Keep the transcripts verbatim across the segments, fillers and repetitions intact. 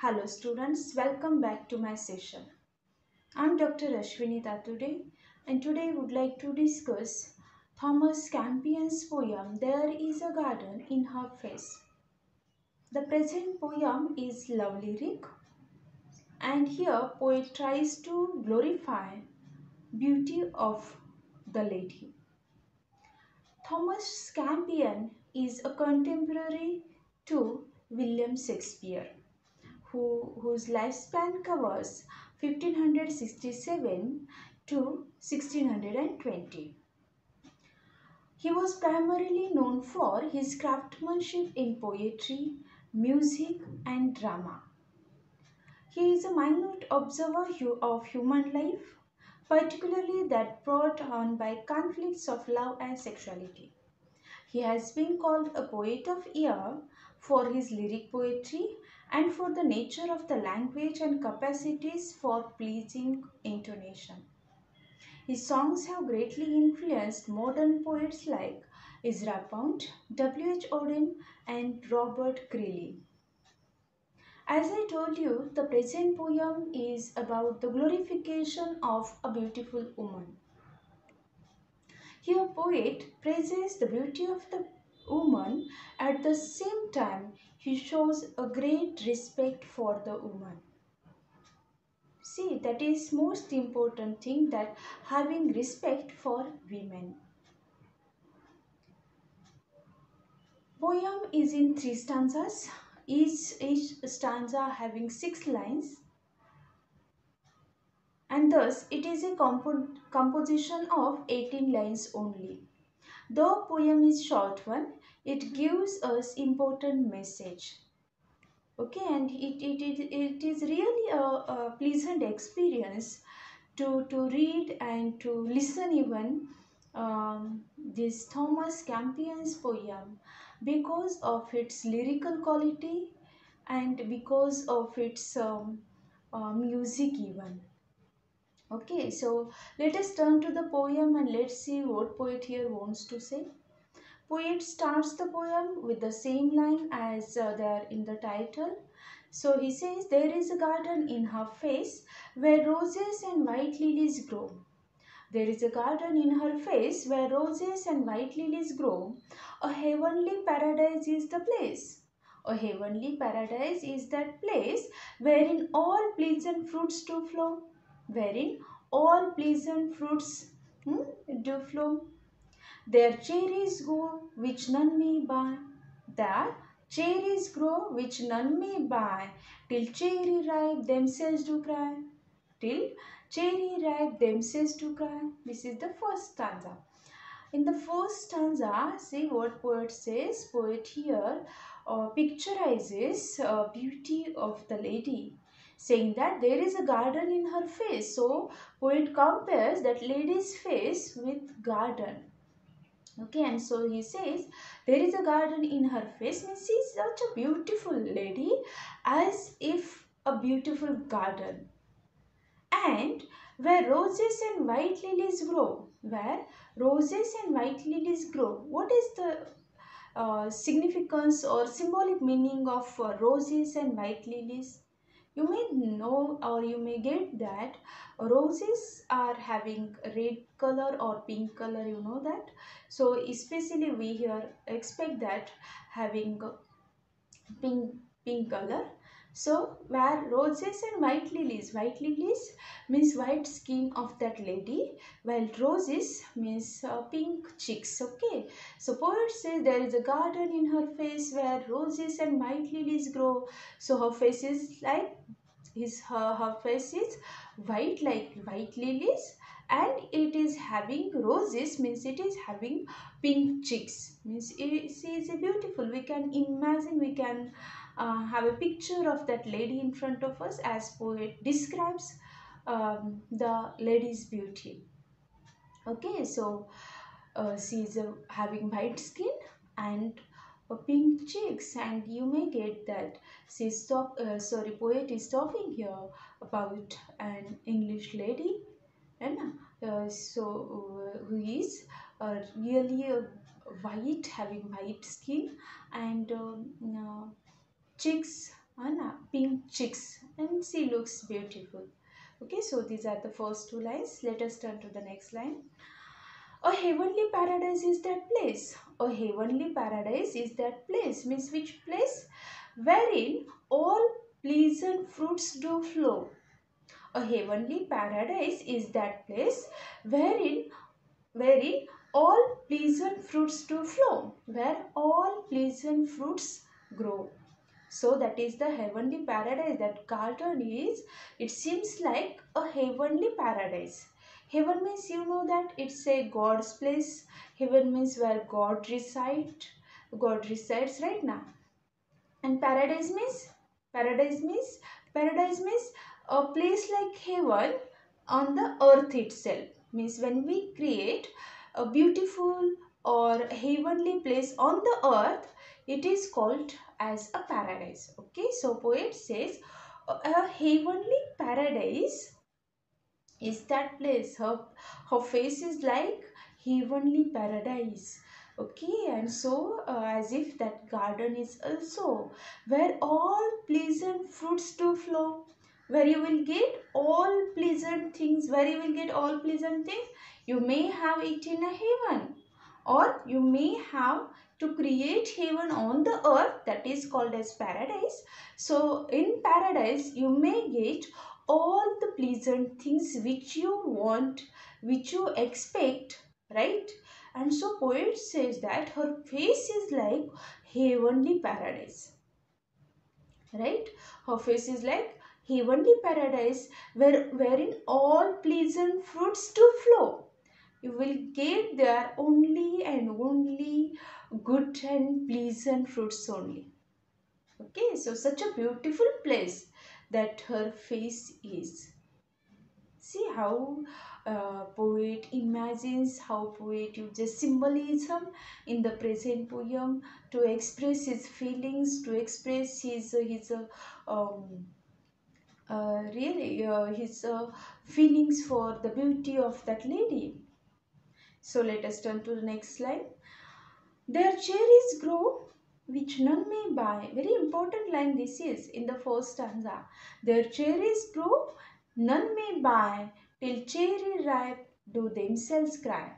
Hello students, welcome back to my session. I'm Doctor Ashwini Tatude and today I would like to discuss Thomas Campion's poem There is a Garden in Her Face. The present poem is love lyric and here poet tries to glorify beauty of the lady. Thomas Campion is a contemporary to William Shakespeare, who, whose lifespan covers fifteen sixty-seven to sixteen twenty. He was primarily known for his craftsmanship in poetry, music, and drama. He is a minute observer of human life, particularly that brought on by conflicts of love and sexuality. He has been called a poet of ear for his lyric poetry and for the nature of the language and capacities for pleasing intonation. His songs have greatly influenced modern poets like Ezra Pound, W H Auden, and Robert Greeley. As I told you, the present poem is about the glorification of a beautiful woman. Here, poet praises the beauty of the woman. At the same time, he shows a great respect for the woman. See, that is most important thing, that having respect for women. Poem is in three stanzas, each, each stanza having six lines, and thus it is a compo composition of eighteen lines only. Though poem is short one, it gives us important message. Okay, and it, it, it, it is really a, a pleasant experience to, to read and to listen even um, this Thomas Campion's poem because of its lyrical quality and because of its um, uh, music even. Okay, so let us turn to the poem and let's see what poet here wants to say. Poet starts the poem with the same line as uh, there in the title. So he says, there is a garden in her face where roses and white lilies grow. There is a garden in her face where roses and white lilies grow. A heavenly paradise is the place. A heavenly paradise is that place wherein all pleasant fruits do flow. Wherein all pleasant fruits hmm, do flow. There cherries grow which none may buy. There cherries grow which none may buy. Till cherry ripe themselves do cry. Till cherry ripe themselves do cry. This is the first stanza. In the first stanza, see what poet says. Poet here uh, picturizes uh, beauty of the lady, saying that there is a garden in her face. So poet compares that lady's face with garden. Okay, and so he says there is a garden in her face, means she is such a beautiful lady, as if a beautiful garden. And where roses and white lilies grow, where roses and white lilies grow, what is the uh, significance or symbolic meaning of uh, roses and white lilies? You may know or you may get that roses are having red color or pink color, you know that. So especially we here expect that having pink pink color. So where roses and white lilies, white lilies means white skin of that lady, while roses means uh, pink cheeks. Okay, so poet says there is a garden in her face where roses and white lilies grow. So her face is like his her, her face is white like white lilies, and it is having roses, means it is having pink cheeks, means it, she is beautiful. We can imagine, we can uh, have a picture of that lady in front of us as poet describes um, the lady's beauty. Okay, so uh, she is uh, having white skin and uh, pink cheeks, and you may get that she's talk uh, sorry poet is talking here about an English lady, and uh, so uh, who is uh, really uh, white, having white skin and um, uh, cheeks Anna, pink cheeks, and she looks beautiful. Okay, so these are the first two lines. Let us turn to the next line. A heavenly paradise is that place. A heavenly paradise is that place. Means which place? Wherein all pleasant fruits do flow. A heavenly paradise is that place wherein wherein all pleasant fruits do flow, where all pleasant fruits grow. So that is the heavenly paradise. That garden is, it seems like a heavenly paradise. Heaven means, you know that it's a God's place. Heaven means where God resides. God resides right now. And paradise means, paradise means, paradise means a place like heaven on the earth itself. Means when we create a beautiful or heavenly place on the earth, it is called as a paradise. Okay, so poet says a a heavenly paradise is that place. Her, her face is like heavenly paradise. Okay, and so uh, as if that garden is also where all pleasant fruits do flow, where you will get all pleasant things, where you will get all pleasant things. You may have it in a heaven, or you may have to create heaven on the earth, that is called as paradise. So in paradise you may get all the pleasant things which you want, which you expect, right? And so poet says that her face is like heavenly paradise, right? Her face is like heavenly paradise, where wherein all pleasant fruits do flow. You will get there only and only good and pleasant fruits only. Okay, so such a beautiful place that her face is. See how uh, poet imagines, how poet uses symbolism in the present poem to express his feelings, to express his uh, his uh, um, uh, really uh, his uh, feelings for the beauty of that lady. So let us turn to the next slide. Their cherries grow which none may buy. Very important line this is in the first stanza. Their cherries grow, none may buy, till cherry ripe do themselves cry.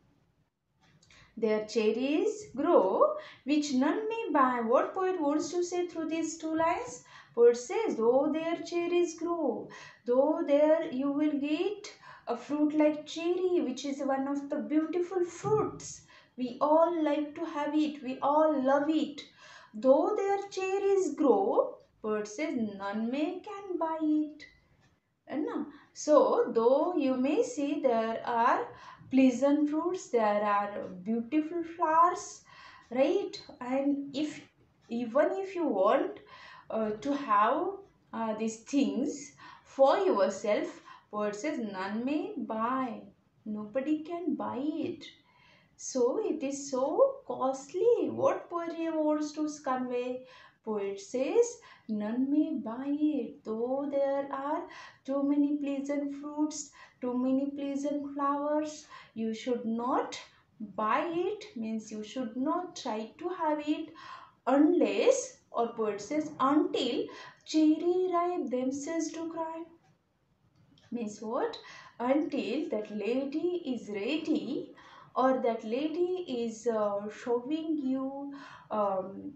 Their cherries grow, which none may buy. What poet wants to say through these two lines? Poet says, though their cherries grow, though there you will get a fruit like cherry, which is one of the beautiful fruits. We all like to have it. We all love it. Though their cherries grow, poet says, none may can buy it. No. So, though you may see there are pleasant fruits, there are beautiful flowers, right? And if even if you want uh, to have uh, these things for yourself, poet says none may buy. Nobody can buy it. So it is so costly. What poet here wants to convey? Poet says, none may buy it, though there are too many pleasant fruits, too many pleasant flowers. You should not buy it, means you should not try to have it unless, or poet says, until cherry ripe themselves to cry. Means what? Until that lady is ready, or that lady is uh, showing you um,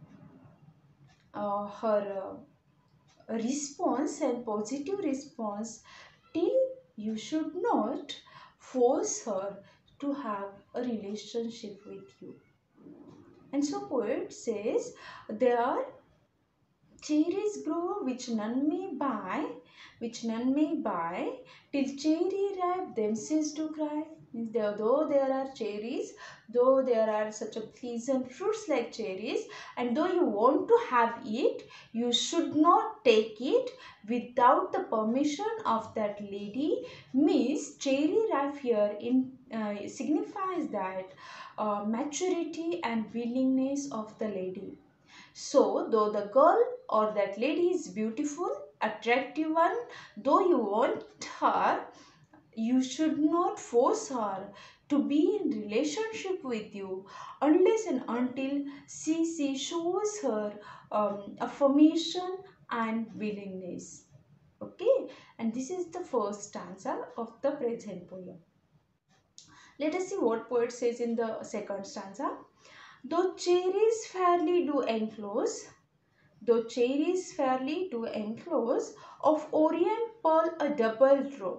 uh, her uh, response and positive response, till you should not force her to have a relationship with you. And so poet says there cherries grow which none may buy, which none may buy, till cherry ripe themselves to cry. Means there, though there are cherries, though there are such a pleasant fruits like cherries, and though you want to have it, you should not take it without the permission of that lady. Means cherry ripe here in uh, signifies that uh, maturity and willingness of the lady. So, though the girl or that lady is beautiful, attractive one, though you want her, you should not force her. to be in relationship with you unless and until she, she shows her um, affirmation and willingness. Okay, and this is the first stanza of the present poem. Let us see what poet says in the second stanza. Though cherries fairly do enclose, though cherries fairly do enclose, of orient pearl a double row,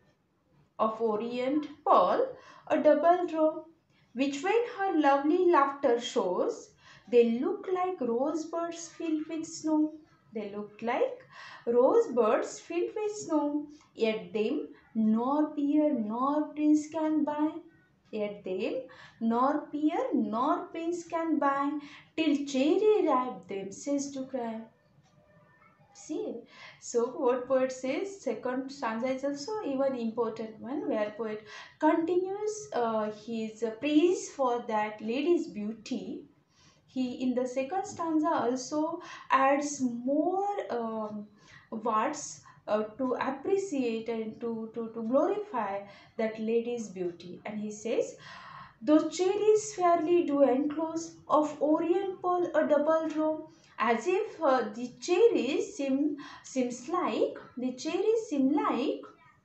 of orient pearl a double row, which when her lovely laughter shows, they look like rosebuds filled with snow. They look like rosebuds filled with snow, yet them nor peer nor prince can buy. Yet them nor peer nor prince can buy, till cherry ripe themselves to cry. See, so what poet says, second stanza is also even important one where poet continues uh, his uh, praise for that lady's beauty. He in the second stanza also adds more um, words uh, to appreciate and to, to, to glorify that lady's beauty. And he says, those cherries fairly do enclose of orient pearl a double row, as if uh, the cherries seem seems like the cherries seem like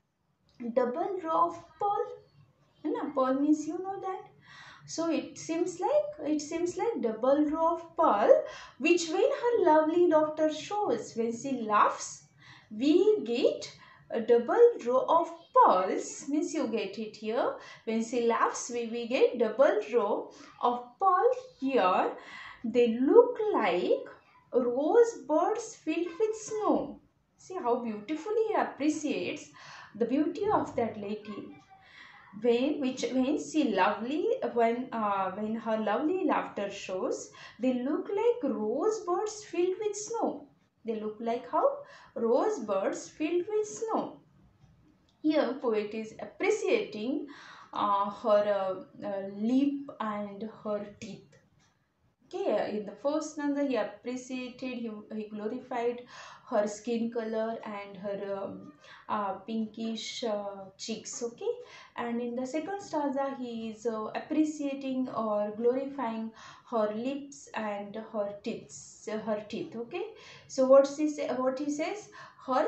double row of pearl. Na, pearl means you know that. So it seems like it seems like double row of pearl, which when her lovely laughter shows, when she laughs, we get a double row of pearls. Means you get it here. When she laughs, we, we get double row of pearl here. They look like rose buds filled with snow. See how beautifully he appreciates the beauty of that lady when which when she lovely when uh, when her lovely laughter shows, they look like rosebuds filled with snow. They look like how rosebuds filled with snow. Here poet is appreciating uh, her uh, uh, lip and her teeth. Okay, in the first stanza he appreciated, he, he glorified her skin color and her um, uh, pinkish uh, cheeks. Okay, and in the second stanza he is uh, appreciating or glorifying her lips and her teeth. Her teeth. Okay, so what she say, what he says, her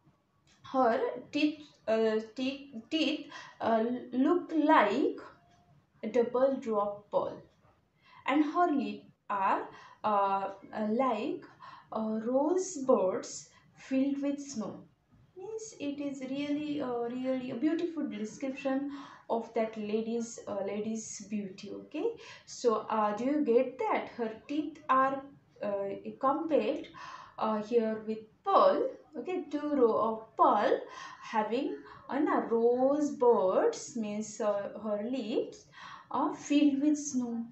her teeth uh, teeth, teeth uh, look like a double drop pearl, and her lips are uh, uh, like uh, rose buds filled with snow. Means it is really uh, really a beautiful description of that lady's uh, lady's beauty. Okay, so uh, do you get that her teeth are uh, compared uh, here with pearl. Okay, two row of pearl having an a rose buds, means uh, her lips are filled with snow.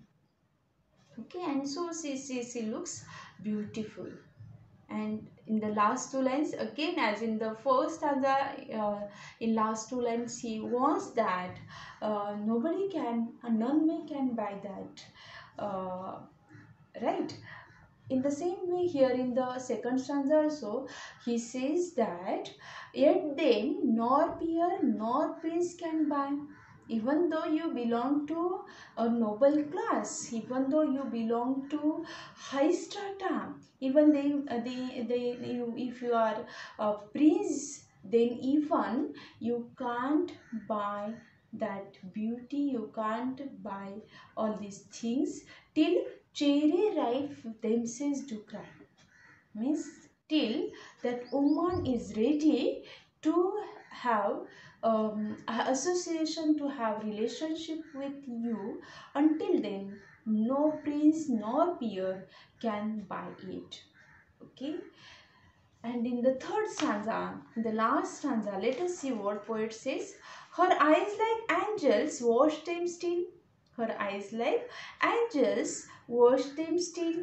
Okay, and so she, she, she looks beautiful. And in the last two lines again, as in the first stanza, uh, in last two lines he wants that uh, nobody can, uh, none may can buy that, uh, right? In the same way here in the second stanza also he says that yet then nor peer nor prince can buy. Even though you belong to a noble class, even though you belong to high strata, even they, uh, they, they you, if you are a prince, then even you can't buy that beauty, you can't buy all these things till cherry ripe themselves to cry. Means till that woman is ready to have um, a association, to have relationship with you, until then no prince nor peer can buy it. Okay, and in the third stanza, the last stanza, let us see what poet says. Her eyes like angels wash them still. Her eyes like angels wash them still.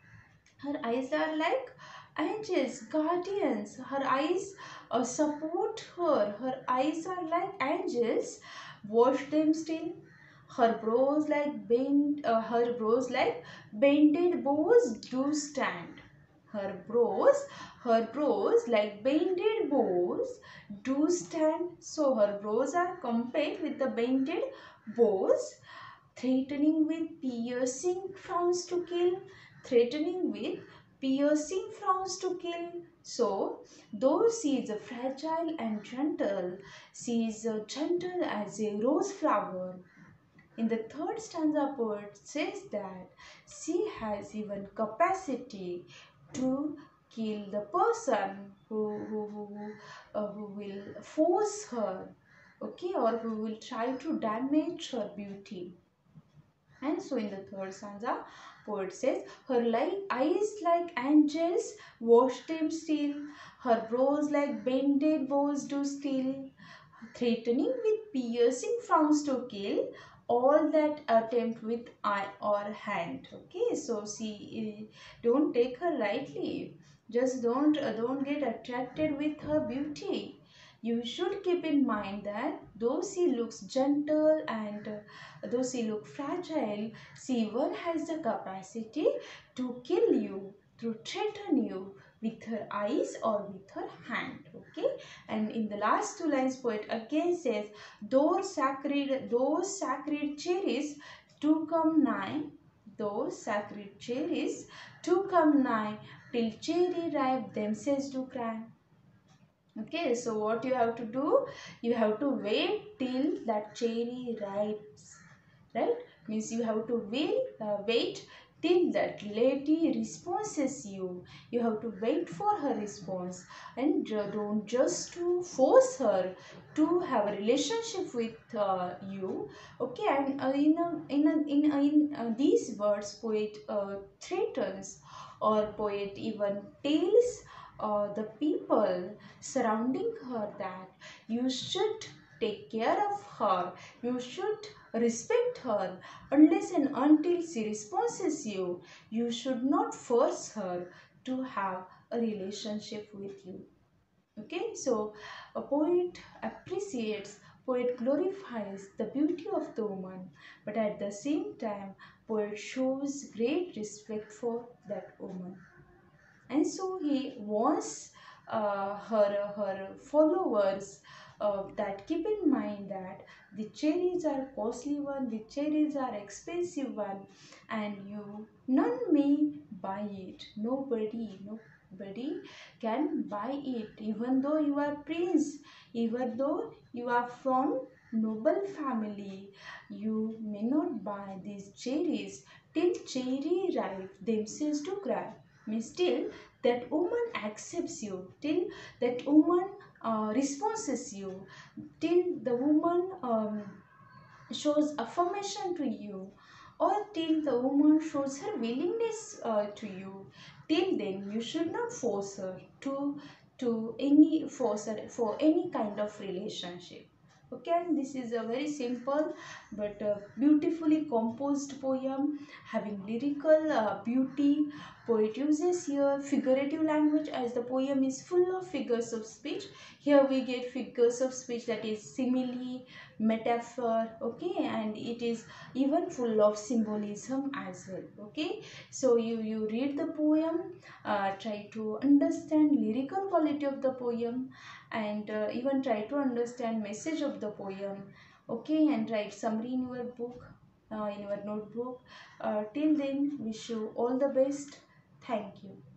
Her eyes are like angels, guardians. Her eyes uh, support her. Her eyes are like angels. Wash them still. Her brows like bent. Uh, her brows like bended bows do stand. Her brows, her brows like bended bows do stand. So her brows are compared with the bended bows, threatening with piercing frowns to kill, threatening with piercing frowns to kill. So, though she is fragile and gentle, she is uh, gentle as a rose flower. In the third stanza, poet says that she has even capacity to kill the person who, who, who, uh, who will force her, okay, or who will try to damage her beauty. And so in the third stanza, poet says, her like eyes like angels, wash them still, her brows like bended bows do still, threatening with piercing frowns to kill all that attempt with eye or hand. Okay, so see, uh, don't take her lightly. Just don't uh, don't get attracted with her beauty. You should keep in mind that though she looks gentle and uh, though she looks fragile, she even has the capacity to kill you, to threaten you with her eyes or with her hand. Okay, and in the last two lines, poet again says, those sacred, those sacred cherries to come nigh, those sacred cherries to come nigh, till cherry ripe themselves do cry. Okay, so what you have to do? You have to wait till that cherry ripes, right? Means you have to wait, uh, wait till that lady responses you. You have to wait for her response, and don't just to force her to have a relationship with uh, you. Okay, and uh, in a, in a, in a, in uh, these words, poet uh, threatens, or poet even tells uh, the people surrounding her that you should take care of her, you should respect her. Unless and until she responds you, you should not force her to have a relationship with you. Okay, so a poet appreciates, poet glorifies the beauty of the woman, but at the same time, poet shows great respect for that woman. And so he wants uh, her her followers uh, that keep in mind that the cherries are costly one, the cherries are expensive one, and you none may buy it. Nobody, nobody can buy it, even though you are prince, even though you are from noble family, you may not buy these cherries till cherry ripe themselves to cry. Means till that woman accepts you, till that woman uh, responses you, till the woman um, shows affirmation to you, or till the woman shows her willingness uh, to you, till then you should not force her to to any force her for any kind of relationship. Okay, and this is a very simple but uh, beautifully composed poem having lyrical uh, beauty. Poet uses here figurative language as the poem is full of figures of speech. Here we get figures of speech, that is simile, metaphor, okay, and it is even full of symbolism as well. Okay, so you you read the poem, uh, try to understand lyrical quality of the poem, and uh, even try to understand message of the poem. Okay, and write summary in your book, uh, in your notebook. Uh, till then, wish you all the best. Thank you.